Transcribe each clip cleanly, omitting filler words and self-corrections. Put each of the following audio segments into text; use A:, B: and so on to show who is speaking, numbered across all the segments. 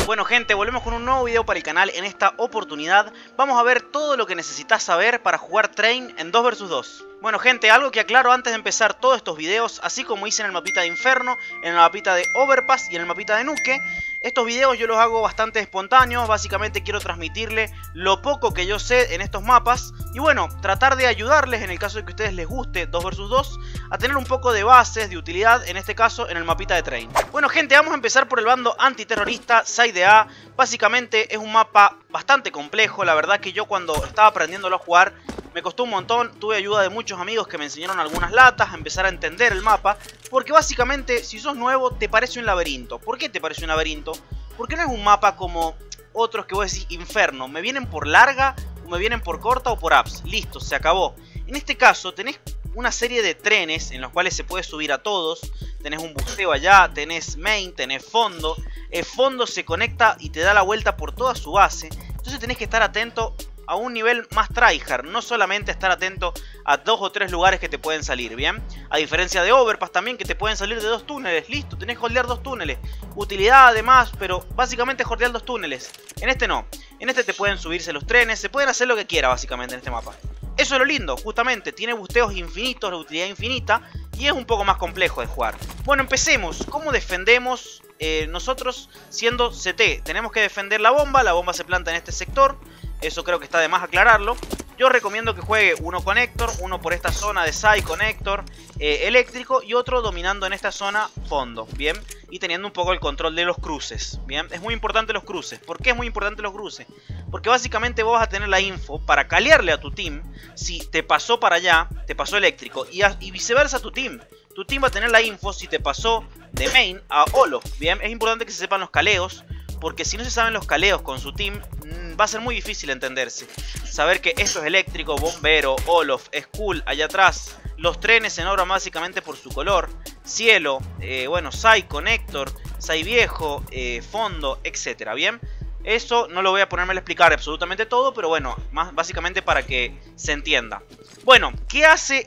A: Bueno gente, volvemos con un nuevo video para el canal. En esta oportunidad vamos a ver todo lo que necesitas saber para jugar Train en 2 vs 2. Bueno gente, algo que aclaro antes de empezar todos estos videos, así como hice en el mapita de Inferno, en el mapita de Overpass y en el mapita de Nuke, estos videos yo los hago bastante espontáneos. Básicamente quiero transmitirle lo poco que yo sé en estos mapas y bueno, tratar de ayudarles en el caso de que a ustedes les guste 2 vs 2 a tener un poco de bases, de utilidad, en este caso en el mapita de Train. Bueno gente, vamos a empezar por el bando antiterrorista, Side A. Básicamente es un mapa bastante complejo. La verdad que yo cuando estaba aprendiéndolo a jugar me costó un montón, tuve ayuda de muchos amigos que me enseñaron algunas latas, a empezar a entender el mapa. Porque básicamente si sos nuevo te parece un laberinto. ¿Por qué te parece un laberinto? Porque no es un mapa como otros que vos decís Inferno. ¿Me vienen por larga, o me vienen por corta o por apps? Listo, se acabó. En este caso tenés una serie de trenes en los cuales se puede subir a todos. Tenés un buceo allá, tenés main, tenés fondo. El fondo se conecta y te da la vuelta por toda su base. Entonces tenés que estar atento a un nivel más tryhard, no solamente estar atento a 2 o 3 lugares que te pueden salir, ¿bien? A diferencia de Overpass también, que te pueden salir de 2 túneles, listo, tenés que holdear 2 túneles. Utilidad además, pero básicamente es holdear 2 túneles. En este no, en este te pueden subirse los trenes, se pueden hacer lo que quiera básicamente en este mapa. Eso es lo lindo, justamente, tiene busteos infinitos, la utilidad infinita, y es un poco más complejo de jugar. Bueno, empecemos. ¿Cómo defendemos nosotros siendo CT? Tenemos que defender la bomba se planta en este sector. Eso creo que está de más aclararlo. Yo recomiendo que juegue uno conector, uno por esta zona de side conector eléctrico y otro dominando en esta zona fondo, ¿bien? Y teniendo un poco el control de los cruces, ¿bien? Es muy importante los cruces. ¿Por qué es muy importante los cruces? Porque básicamente vos vas a tener la info para calearle a tu team si te pasó para allá, te pasó eléctrico y viceversa a tu team. Tu team va a tener la info si te pasó de main a Olof, ¿bien? Es importante que se sepan los caleos. Porque si no se saben los caleos con su team, va a ser muy difícil entenderse. Saber que esto es eléctrico, bombero, Olof, Skull, allá atrás. Los trenes se nombran básicamente por su color. Cielo, bueno, Sai, Connector, Sai viejo, fondo, etcétera, ¿bien? Eso no lo voy a ponerme a explicar absolutamente todo, pero bueno, más básicamente para que se entienda. Bueno, ¿qué hace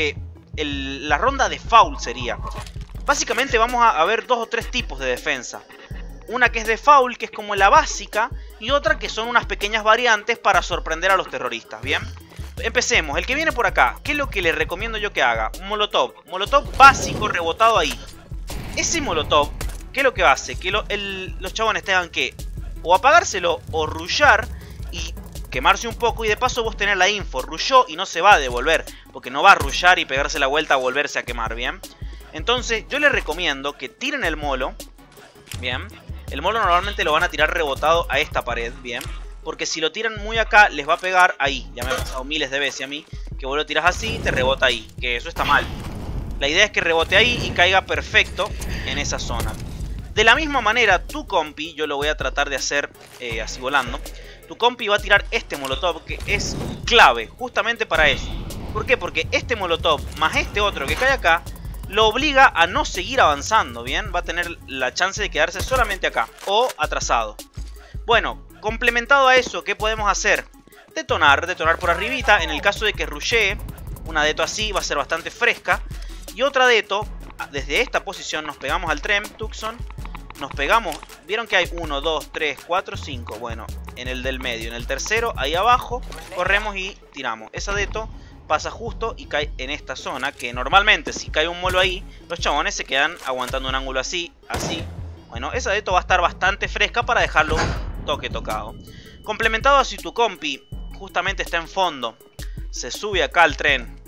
A: la ronda de foul sería? Básicamente vamos a ver 2 o 3 tipos de defensa. Una que es de foul, que es como la básica, y otra que son unas pequeñas variantes para sorprender a los terroristas, ¿bien? Empecemos, el que viene por acá, ¿qué es lo que le recomiendo yo que haga? Un molotov, molotov básico rebotado ahí. Ese molotov, ¿qué es lo que hace? Que los chabones tengan que o apagárselo o rushear y quemarse un poco, y de paso vos tenés la info, rushó y no se va a devolver, porque no va a rushear y pegarse la vuelta a volverse a quemar, ¿bien? Entonces yo les recomiendo que tiren el molo, ¿bien? El molo normalmente lo van a tirar rebotado a esta pared, ¿bien? Porque si lo tiran muy acá, les va a pegar ahí. Ya me ha pasado miles de veces a mí, que vos lo tiras así y te rebota ahí. Que eso está mal. La idea es que rebote ahí y caiga perfecto en esa zona. De la misma manera, tu compi, yo lo voy a tratar de hacer así volando. Tu compi va a tirar este molotov, que es clave, justamente para eso. ¿Por qué? Porque este molotov, más este otro que cae acá, lo obliga a no seguir avanzando, ¿bien? Va a tener la chance de quedarse solamente acá, o atrasado. Bueno, complementado a eso, ¿qué podemos hacer? Detonar por arribita, en el caso de que rushee. Una deto así va a ser bastante fresca. Y otra deto, desde esta posición nos pegamos al tren, Tucson. Nos pegamos, vieron que hay 1, 2, 3, 4, 5. Bueno, en el del medio, en el tercero, ahí abajo, corremos y tiramos. Esa deto pasa justo y cae en esta zona, que normalmente si cae un molo ahí, los chabones se quedan aguantando un ángulo así, así. Bueno, esa deto va a estar bastante fresca para dejarlo un toque tocado. Complementado a si tu compi justamente está en fondo, se sube acá al tren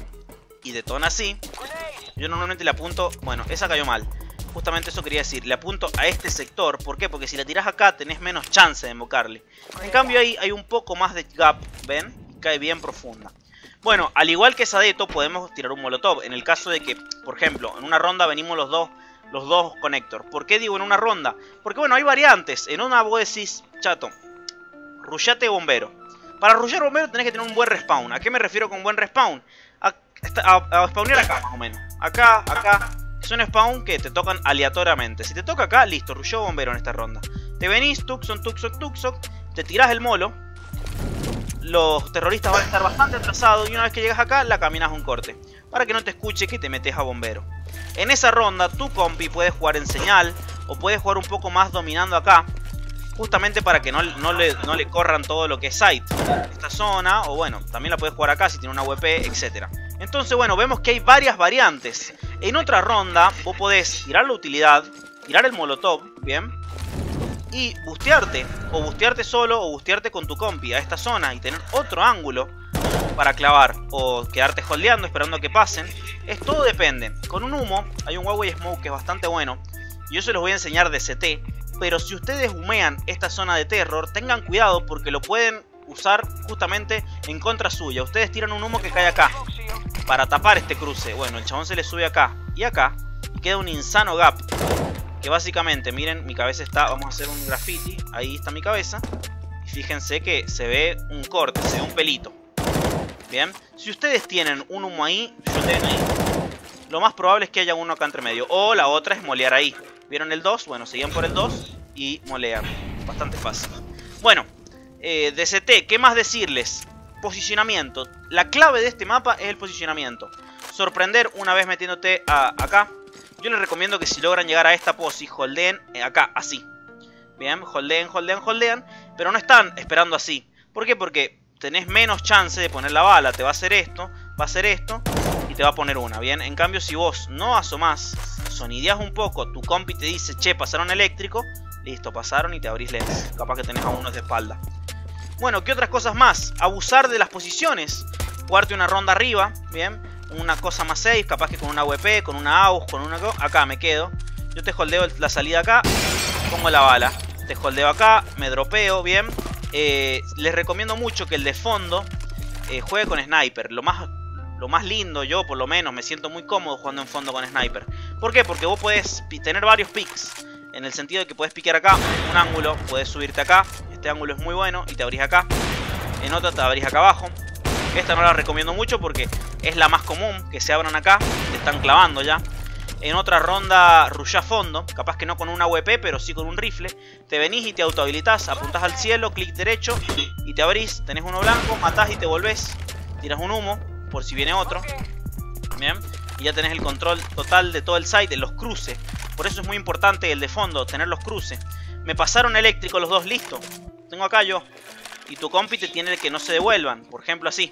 A: y detona así. Yo normalmente le apunto, bueno, esa cayó mal. Justamente eso quería decir, le apunto a este sector. ¿Por qué? Porque si la tirás acá tenés menos chance de invocarle. En cambio ahí hay un poco más de gap, ¿ven? Y cae bien profunda. Bueno, al igual que esa deto podemos tirar un molotov. En el caso de que, por ejemplo, en una ronda venimos los dos conector. ¿Por qué digo en una ronda? Porque bueno, hay variantes. En una vos decís, chato, rushate bombero. Para rushear bombero tenés que tener un buen respawn. ¿A qué me refiero con buen respawn? A spawnear acá más o menos. Acá. Es un spawn que te tocan aleatoriamente. Si te toca acá, listo, rusheo bombero en esta ronda. Te venís, tuxon, te tirás el molo. Los terroristas van a estar bastante atrasados y una vez que llegas acá la caminas un corte para que no te escuche que te metes a bombero. En esa ronda tu compi puede jugar en señal o puede jugar un poco más dominando acá justamente para que no le corran todo lo que es site. Esta zona, o bueno, también la puedes jugar acá si tiene una WP, etc. Entonces, bueno, vemos que hay varias variantes. En otra ronda, vos podés tirar la utilidad, tirar el molotov, ¿bien? Y bustearte, o bustearte solo, o bustearte con tu compi a esta zona y tener otro ángulo para clavar, o quedarte holdeando esperando a que pasen. Todo depende. Con un humo, hay un Huawei Smoke que es bastante bueno, y yo se los voy a enseñar de CT. Pero si ustedes humean esta zona de terror, tengan cuidado porque lo pueden usar justamente en contra suya. Ustedes tiran un humo que cae acá para tapar este cruce. Bueno, el chabón se le sube acá y acá y queda un insano gap. Que básicamente, miren, mi cabeza está... Vamos a hacer un graffiti. Ahí está mi cabeza. Y fíjense que se ve un corte, se ve un pelito. Bien. Si ustedes tienen un humo ahí, lo más probable es que haya uno acá entre medio. O la otra es molear ahí. ¿Vieron el 2? Bueno, seguían por el 2 y molean. Bastante fácil. Bueno, DCT, ¿qué más decirles? Posicionamiento. La clave de este mapa es el posicionamiento. Sorprender una vez metiéndote acá. Yo les recomiendo que si logran llegar a esta posi, holdeen acá, así. Bien, holdeen, holdean, holdean. Pero no están esperando así. ¿Por qué? Porque tenés menos chance de poner la bala. Te va a hacer esto, va a hacer esto y te va a poner una, ¿bien? En cambio, si vos no asomás, sonideás un poco, tu compi te dice, che, pasaron eléctrico. Listo, pasaron y te abrís lentes. Capaz que tenés a unos de espalda. Bueno, ¿qué otras cosas más? Abusar de las posiciones. Jugarte una ronda arriba, ¿bien? Una cosa más safe, capaz que con una WP, con una AUG, con una... Acá me quedo. Yo te holdeo la salida acá, pongo la bala. Te holdeo acá, me dropeo, ¿bien? Les recomiendo mucho que el de fondo juegue con sniper. Lo más lindo, yo por lo menos me siento muy cómodo jugando en fondo con sniper. ¿Por qué? Porque vos podés tener varios picks. En el sentido de que podés piquear acá un ángulo, podés subirte acá. Este ángulo es muy bueno y te abrís acá. En otra te abrís acá abajo. Esta no la recomiendo mucho porque es la más común, que se abran acá, te están clavando ya. En otra ronda rushá fondo, capaz que no con una WP, pero sí con un rifle. Te venís y te autohabilitás, apuntás al cielo, clic derecho y te abrís. Tenés uno blanco, matás y te volvés. Tiras un humo, por si viene otro. Bien, y ya tenés el control total de todo el site, de los cruces. Por eso es muy importante el de fondo, tener los cruces. Me pasaron eléctrico los dos, listo. Tengo acá yo. Y tu compi te tiene que no se devuelvan, por ejemplo así.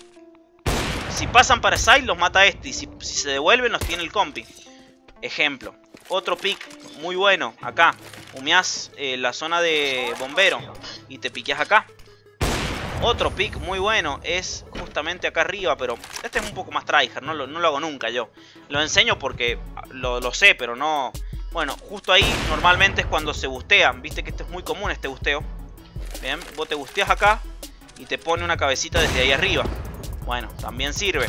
A: Si pasan para side los mata este. Y si se devuelven los tiene el compi. Ejemplo. Otro pick muy bueno. Acá. Humeás la zona de bombero. Y te piqueas acá. Otro pick muy bueno es justamente acá arriba. Pero este es un poco más tryhard. No lo hago nunca yo. Lo enseño porque lo sé, pero no... Bueno, justo ahí normalmente es cuando se bustean. Viste que este es muy común, este busteo. Bien, vos te busteas acá y te pone una cabecita desde ahí arriba. Bueno, también sirve.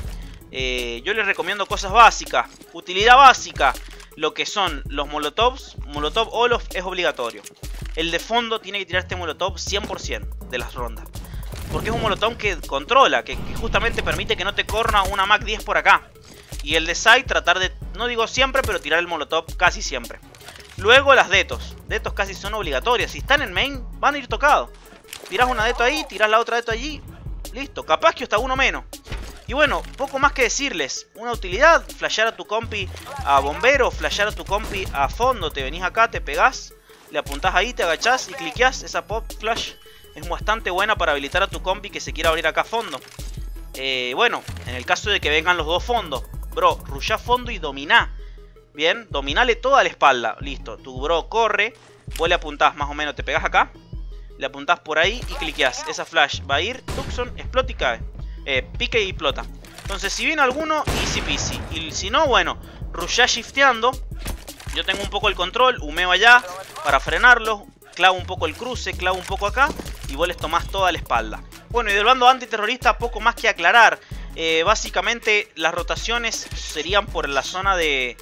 A: Yo les recomiendo cosas básicas. Utilidad básica. Lo que son los molotovs. Molotov Olof es obligatorio. El de fondo tiene que tirar este molotov 100% de las rondas. Porque es un molotov que controla. Que justamente permite que no te corra una Mac 10 por acá. Y el de side tratar de, no digo siempre, pero tirar el molotov casi siempre. Luego las detos. Detos casi son obligatorias. Si están en main, van a ir tocados. Tirás una deto ahí, tirás la otra deto allí. Listo, capaz que hasta uno menos. Y bueno, poco más que decirles. Una utilidad, flashear a tu compi a bombero, flashear a tu compi a fondo. Te venís acá, te pegás, le apuntás ahí, te agachás y cliqueás. Esa pop flash es bastante buena para habilitar a tu compi que se quiera abrir acá a fondo. Bueno, en el caso de que vengan los dos fondos, bro, rushá fondo y dominá. Bien, dominale toda la espalda. Listo, tu bro corre. Vos le apuntás más o menos, te pegás acá. Le apuntás por ahí y cliqueás. Esa flash va a ir, Tucson, explota y cae. Pique y explota. Entonces si viene alguno, easy peasy. Y si no, bueno, rushá shifteando. Yo tengo un poco el control, humeo allá para frenarlo. Clavo un poco el cruce, clavo un poco acá. Y vos les tomás toda la espalda. Bueno, y del bando antiterrorista poco más que aclarar. Básicamente las rotaciones serían por la zona de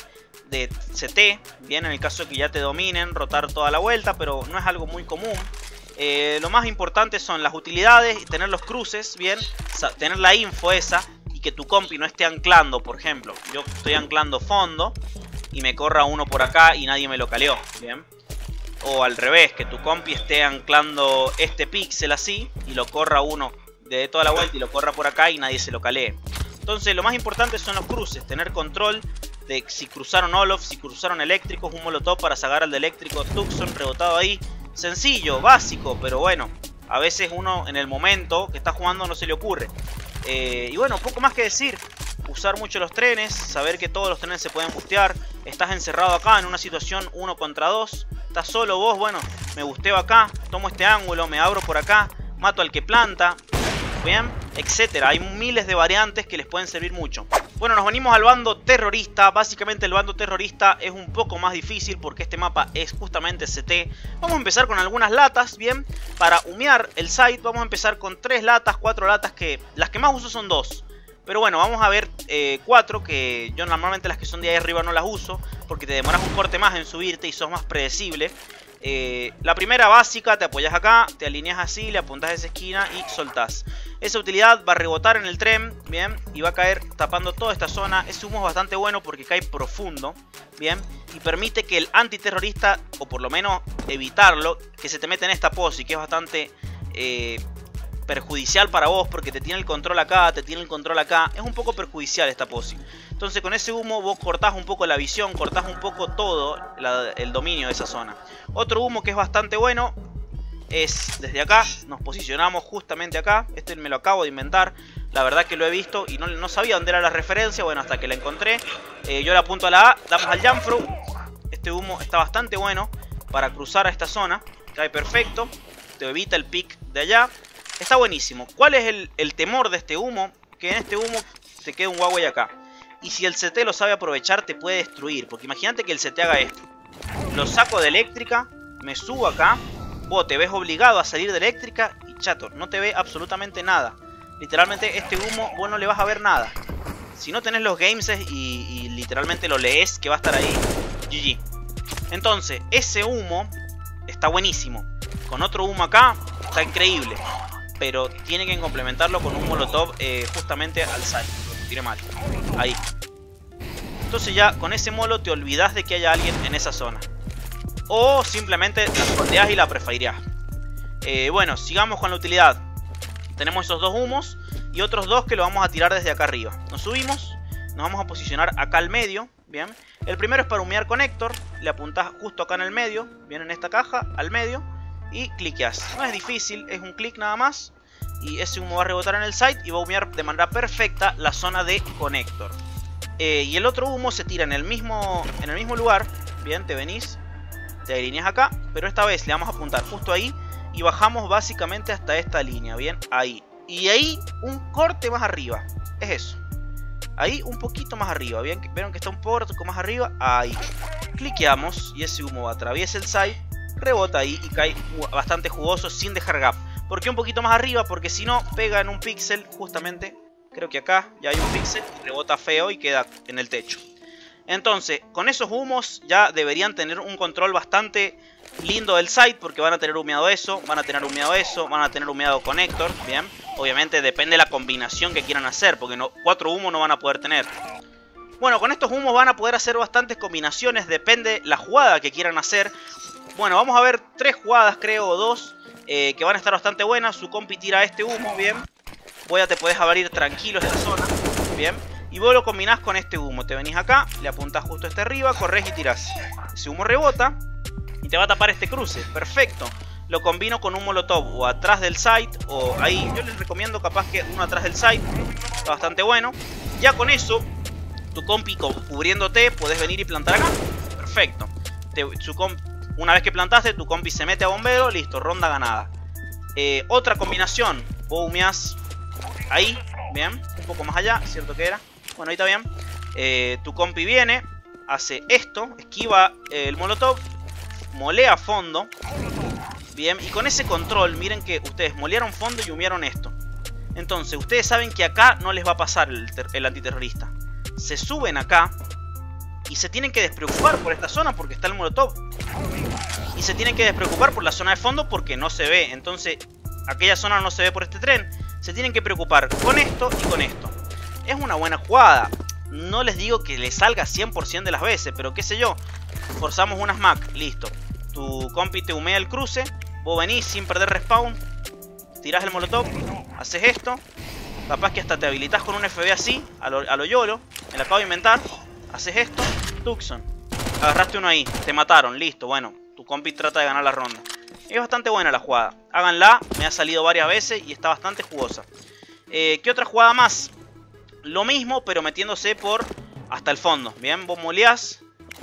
A: CT. Bien, en el caso de que ya te dominen, rotar toda la vuelta, pero no es algo muy común. Lo más importante son las utilidades y tener los cruces, bien, tener la info esa y que tu compi no esté anclando. Por ejemplo, yo estoy anclando fondo y me corra uno por acá y nadie me lo caleó, bien. O al revés, que tu compi esté anclando este píxel así y lo corra uno de toda la vuelta y lo corra por acá y nadie se lo calee. Entonces lo más importante son los cruces, tener control de si cruzaron Olof, si cruzaron eléctricos, un molotov para sacar al de eléctrico, Tucson rebotado ahí. Sencillo, básico, pero bueno, a veces uno en el momento que está jugando no se le ocurre. Y bueno, poco más que decir. Usar mucho los trenes, saber que todos los trenes se pueden bustear. Estás encerrado acá en una situación 1 contra 2. Estás solo vos, bueno, me busteo acá, tomo este ángulo, me abro por acá, mato al que planta, bien, etcétera. Hay miles de variantes que les pueden servir mucho. Bueno, nos venimos al bando terrorista. Básicamente el bando terrorista es un poco más difícil porque este mapa es justamente CT. Vamos a empezar con algunas latas, bien. Para humear el site vamos a empezar con 3 latas, 4 latas, que las que más uso son 2. Pero bueno, vamos a ver 4, que yo normalmente las que son de ahí arriba no las uso, porque te demoras un corte más en subirte y sos más predecible. La primera básica, te apoyas acá, te alineas así, le apuntás a esa esquina y soltás. Esa utilidad va a rebotar en el tren, bien, y va a caer tapando toda esta zona. Ese humo es bastante bueno porque cae profundo, bien, y permite que el antiterrorista, o por lo menos evitarlo, que se te mete en esta posi, que es bastante perjudicial para vos, porque te tiene el control acá, te tiene el control acá. Es un poco perjudicial esta posi. Entonces con ese humo vos cortás un poco la visión, cortás un poco todo el dominio de esa zona. Otro humo que es bastante bueno es desde acá, nos posicionamos justamente acá. Este me lo acabo de inventar, la verdad que lo he visto y no sabía dónde era la referencia. Bueno, hasta que la encontré. Yo le apunto a la A, damos al Jamfru. Este humo está bastante bueno para cruzar a esta zona, cae perfecto, te evita el pick de allá. Está buenísimo. ¿Cuál es el temor de este humo? Que en este humo te queda un Huawei acá. Y si el CT lo sabe aprovechar, te puede destruir. Porque imagínate que el CT haga esto. Lo saco de eléctrica, me subo acá. Vos te ves obligado a salir de eléctrica y chato, no te ve absolutamente nada. Literalmente este humo vos no le vas a ver nada. Si no tenés los gameses y literalmente lo lees que va a estar ahí, GG. Entonces, ese humo está buenísimo. Con otro humo acá, está increíble. Pero tiene que complementarlo con un molotov justamente al site. Lo tiré mal. Ahí. Entonces ya con ese molo te olvidas de que haya alguien en esa zona. O simplemente la escondeás y la prefireás. Bueno, sigamos con la utilidad. Tenemos esos 2 humos y otros 2 que lo vamos a tirar desde acá arriba. Nos subimos, nos vamos a posicionar acá al medio. Bien. El primero es para humear conector. Le apuntás justo acá en el medio. Bien, en esta caja, al medio. Y cliqueas. No es difícil, es un clic nada más. Y ese humo va a rebotar en el site y va a humear de manera perfecta la zona de conector. Y el otro humo se tira en el mismo lugar. Bien, te venís, te alineas acá. Pero esta vez le vamos a apuntar justo ahí. Y bajamos básicamente hasta esta línea. Bien, ahí. Y ahí un corte más arriba. Es eso. Ahí un poquito más arriba. Bien, vieron que está un poco más arriba. Ahí. Cliqueamos y ese humo atraviesa el site. Rebota ahí y cae bastante jugoso sin dejar gap. ¿Por qué un poquito más arriba? Porque si no, pega en un píxel justamente. Creo que acá ya hay un píxel. Rebota feo y queda en el techo. Entonces, con esos humos ya deberían tener un control bastante lindo del site. Porque van a tener humeado eso, van a tener humeado eso, van a tener humeado conector. Bien, obviamente depende de la combinación que quieran hacer. Porque 4 humos no van a poder tener. Bueno, con estos humos van a poder hacer bastantes combinaciones. Depende la jugada que quieran hacer. Bueno, vamos a ver 3 jugadas, creo, o 2, que van a estar bastante buenas. Su compi tira este humo, bien. Vos ya te podés abrir tranquilo esta zona, bien. Y vos lo combinás con este humo. Te venís acá, le apuntás justo este arriba, corres y tirás. Ese humo rebota y te va a tapar este cruce. Perfecto. Lo combino con un molotov o atrás del site o ahí. Yo les recomiendo capaz que uno atrás del site. Está bastante bueno. Ya con eso, tu compi cubriéndote, podés venir y plantar acá. Perfecto. Una vez que plantaste, tu compi se mete a bombero, listo, ronda ganada. Otra combinación, vos humeás ahí, bien, un poco más allá, cierto que era. Bueno, ahí está bien. Tu compi viene, hace esto, esquiva el molotov, molea fondo. Bien, y con ese control, miren que ustedes molearon fondo y humearon esto. Entonces, ustedes saben que acá no les va a pasar el antiterrorista. Se suben acá y se tienen que despreocupar por esta zona porque está el molotov. Y se tienen que despreocupar por la zona de fondo porque no se ve. Entonces, aquella zona no se ve por este tren. Se tienen que preocupar con esto y con esto. Es una buena jugada. No les digo que le salga 100% de las veces, pero qué sé yo. Forzamos una smack, listo. Tu compi te humea el cruce. Vos venís sin perder respawn. Tirás el molotov. Haces esto. Capaz que hasta te habilitas con un FB así, a lo YOLO. Me lo acabo de inventar. Haces esto. Tucson. Agarraste uno ahí. Te mataron. Listo. Bueno. Tu compi trata de ganar la ronda. Es bastante buena la jugada. Háganla, me ha salido varias veces y está bastante jugosa. ¿Qué otra jugada más? Lo mismo, pero metiéndose por hasta el fondo. Bien, vos moleás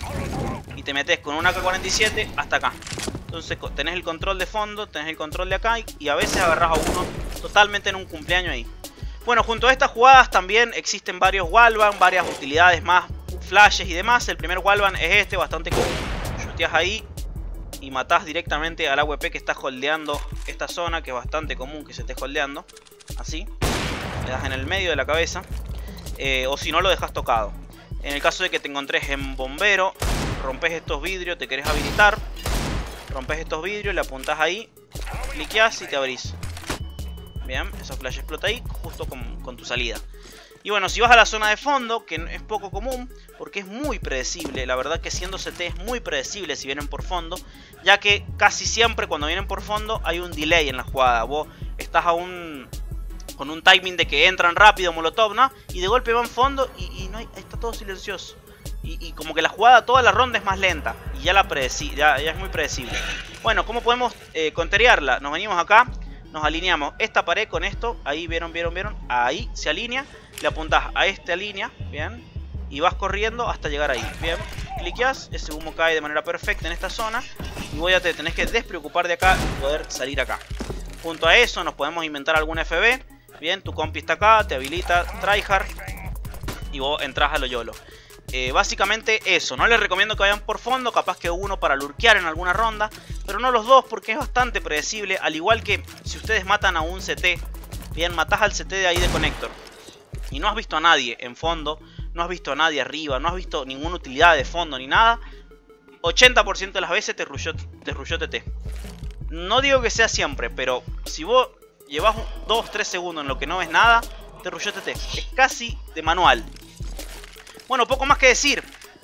A: y te metes con un AK-47 hasta acá. Entonces tenés el control de fondo, tenés el control de acá y a veces agarrás a uno totalmente en un cumpleaños ahí. Bueno, junto a estas jugadas también existen varios wallbang, varias utilidades más, flashes y demás. El primer wallbang es este, bastante común. Shoteás ahí y matás directamente al AWP que está holdeando esta zona, que es bastante común que se esté holdeando. Así, le das en el medio de la cabeza. O si no, lo dejas tocado. En el caso de que te encontres en bombero, rompes estos vidrios, te querés habilitar. Rompes estos vidrios, le apuntás ahí, cliqueás y te abrís. Bien, esa flash explota ahí, justo con tu salida. Y bueno, si vas a la zona de fondo, que es poco común, porque es muy predecible. La verdad que siendo CT es muy predecible si vienen por fondo, ya que casi siempre cuando vienen por fondo hay un delay en la jugada. Vos estás con un timing de que entran rápido, molotov, ¿no? Y de golpe van fondo y no hay, está todo silencioso. Y como que la jugada toda la ronda es más lenta. Y ya ya es muy predecible. Bueno, ¿cómo podemos conterearla? Nos venimos acá, nos alineamos esta pared con esto. Ahí, ¿vieron? Ahí se alinea. Le apuntás a esta línea, ¿bien? Y vas corriendo hasta llegar ahí, ¿bien? Cliqueas, ese humo cae de manera perfecta en esta zona. Y vos ya te tenés que despreocupar de acá y poder salir acá. Junto a eso nos podemos inventar algún FB. Bien, tu compi está acá, te habilita tryhard. Y vos entras a lo YOLO. Básicamente eso, no les recomiendo que vayan por fondo, capaz que uno para lurkear en alguna ronda, pero no los dos porque es bastante predecible, al igual que si ustedes matan a un CT, bien, matás al CT de ahí de conector, y no has visto a nadie en fondo, no has visto a nadie arriba, no has visto ninguna utilidad de fondo ni nada, 80% de las veces te rushó TT. No digo que sea siempre, pero si vos llevas 2-3 segundos en lo que no ves nada, te rushó TT, es casi de manual. Bueno, poco más que decir.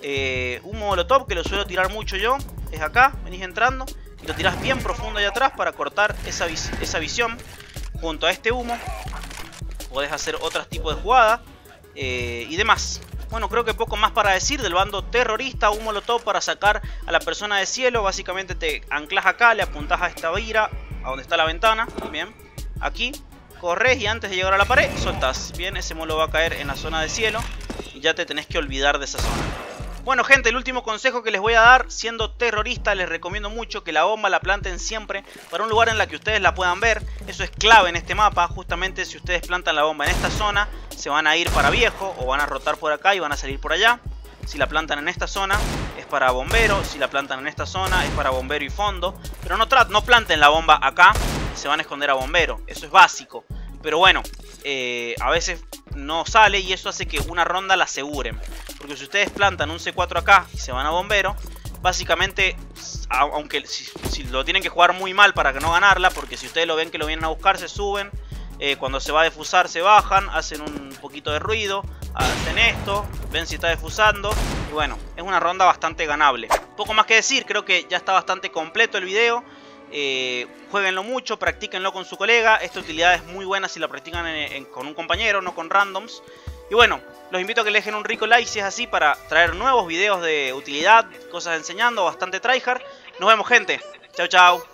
A: Un molotov que lo suelo tirar mucho yo es acá, venís entrando y lo tirás bien profundo ahí atrás para cortar esa visión. Junto a este humo podés hacer otros tipos de jugada y demás. Bueno, creo que poco más para decir del bando terrorista. Un molotov para sacar a la persona de cielo. Básicamente te anclas acá, le apuntás a esta vira, a donde está la ventana. Bien, aquí corres y antes de llegar a la pared soltás. Bien, ese molo va a caer en la zona de cielo y ya te tenés que olvidar de esa zona. Bueno, gente, el último consejo que les voy a dar, siendo terrorista, les recomiendo mucho que la bomba la planten siempre para un lugar en la que ustedes la puedan ver. Eso es clave en este mapa. Justamente si ustedes plantan la bomba en esta zona, se van a ir para viejo o van a rotar por acá y van a salir por allá. Si la plantan en esta zona es para bombero, si la plantan en esta zona es para bombero y fondo. Pero no planten la bomba acá, se van a esconder a bombero, eso es básico. Pero bueno, a veces no sale y eso hace que una ronda la aseguren. Porque si ustedes plantan un C4 acá y se van a bombero, básicamente, aunque si lo tienen que jugar muy mal para que no ganarla, porque si ustedes lo ven que lo vienen a buscar, se suben. Cuando se va a defusar se bajan, hacen un poquito de ruido, hacen esto, ven si está defusando. Y bueno, es una ronda bastante ganable. Poco más que decir, creo que ya está bastante completo el video. Jueguenlo mucho, practíquenlo con su colega. Esta utilidad es muy buena si la practican con un compañero, no con randoms. Y bueno, los invito a que le dejen un rico like si es así, para traer nuevos videos de utilidad, cosas enseñando, bastante tryhard. Nos vemos, gente. Chau, chau.